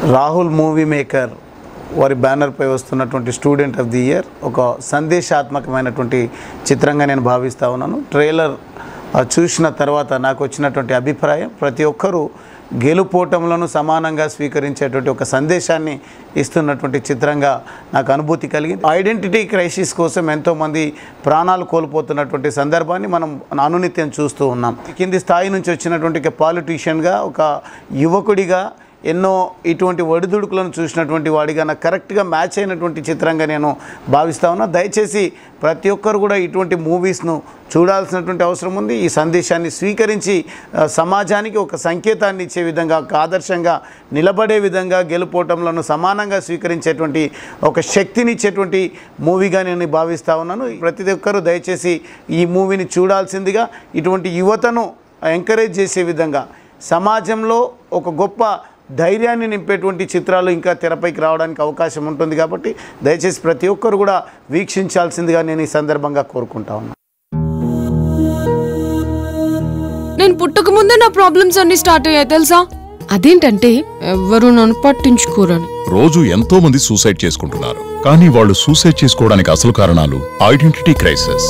Rahul movie maker వారి బ్యానర్పై వస్తున్నటువంటి స్టూడెంట్ ఆఫ్ ది ఇయర్ ఒక సందేశాత్మకమైనటువంటి చిత్రంగా నేను భావిస్తూ ఉన్నాను. ట్రైలర్ చూసిన తర్వాత నాకు వచ్చినటువంటి అభిప్రాయం, ప్రతి ఒక్కరూ గెలుపోటములను సమానంగా స్వీకరించేటువంటి ఒక సందేశాన్ని ఇస్తున్నటువంటి చిత్రంగా నాకు అనుభూతి కలిగింది. ఐడెంటిటీ క్రైసిస్ కోసం ఎంతోమంది ప్రాణాలు కోల్పోతున్నటువంటి సందర్భాన్ని మనం అనునిత్యం చూస్తూ ఉన్నాం. కింది స్థాయి నుంచి వచ్చినటువంటి ఒక పాలిటీషియన్గా, ఒక యువకుడిగా ఎన్నో ఇటువంటి ఒడిదుడుకులను చూసినటువంటి వాడిగా నాకు కరెక్ట్గా మ్యాచ్ అయినటువంటి చిత్రంగా నేను భావిస్తా ఉన్నా. దయచేసి ప్రతి ఒక్కరు కూడా ఇటువంటి మూవీస్ను చూడాల్సినటువంటి అవసరం ఉంది. ఈ సందేశాన్ని స్వీకరించి సమాజానికి ఒక సంకేతాన్ని ఇచ్చే విధంగా, ఒక ఆదర్శంగా నిలబడే విధంగా, గెలుపోవటంలో సమానంగా స్వీకరించేటువంటి ఒక శక్తిని ఇచ్చేటువంటి మూవీగా నేను భావిస్తూ ఉన్నాను. ప్రతి ఒక్కరూ దయచేసి ఈ మూవీని చూడాల్సిందిగా, ఇటువంటి యువతను ఎంకరేజ్ చేసే విధంగా, సమాజంలో ఒక గొప్ప ధైర్యాన్ని నింపేటువంటి చిత్రాలు ఇంకా తెరపైకి రావడానికి అవకాశం ఉంటుంది. కాబట్టి దయచేసి ప్రతి ఒక్కరు కూడా వీక్షించాల్సిందిగా నేను ఈ సందర్భంగా కోరుకుంటా ఉన్నాను. నేను పుట్టక ముందే నా ప్రాబ్లమ్స్ అన్ని స్టార్ట్ అయ్యాయి తెలుసా. అదేంటంటే ఎవరు నన్ను పట్టించుకోరని. రోజు ఎంతో మంది సూసైడ్ చేసుకుంటున్నారు, కానీ వాళ్ళు సూసైడ్ చేసుకోవడానికి అసలు కారణాలు ఐడెంటిటీ క్రైసిస్.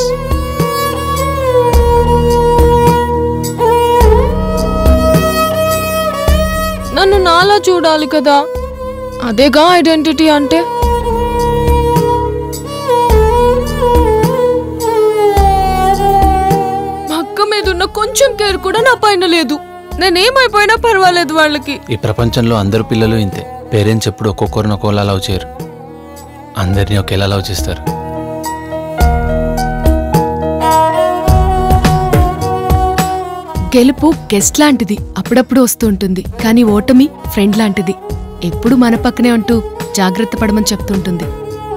నన్ను నాలా చూడాలి కదా, అదేగా ఐడెంటిటీ అంటే. మా అక్క మీద ఉన్న కొంచెం కేర్ కూడా నా పైన లేదు. నేనేమైపోయినా పర్వాలేదు వాళ్ళకి. ఈ ప్రపంచంలో అందరు పిల్లలు ఇంతే. పేరెంట్స్ ఎప్పుడు ఒక్కొక్కరిని ఒక్కోలా లవ్ చేయరు, అందరినీ ఒకేలా లవ్ చేస్తారు. గెలుపు గెస్ట్ లాంటిది, అప్పుడప్పుడు వస్తూ ఉంటుంది. కానీ ఓటమి ఫ్రెండ్ లాంటిది, ఎప్పుడు మన పక్కనే ఉంటూ జాగ్రత్త పడమని చెప్తుంటుంది.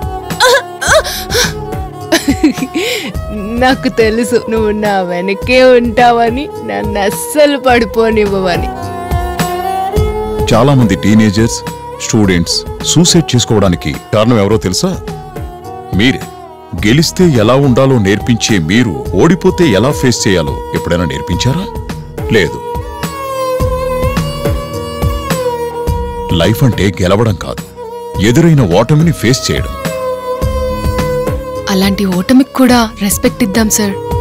నాకు తెలుసు నువ్వు నా వెనకే ఉంటావని, నన్ను అస్సలు పడిపోనివ్వవని. చాలా మంది టీనేజర్స్, స్టూడెంట్స్ సూసైడ్ చేసుకోవడానికి కారణం ఎవరో తెలుసా? మీరే. గెలిస్తే ఎలా ఉండాలో నేర్పించే మీరు ఓడిపోతే ఎలా ఫేస్ చేయాలో ఎప్పుడైనా నేర్పించారా? లేదు. లైఫ్ అంటే గెలవడం కాదు, ఎదురైన ఓటమిని ఫేస్ చేయడం. అలాంటి ఓటమికి కూడా రెస్పెక్ట్ ఇద్దాం సార్.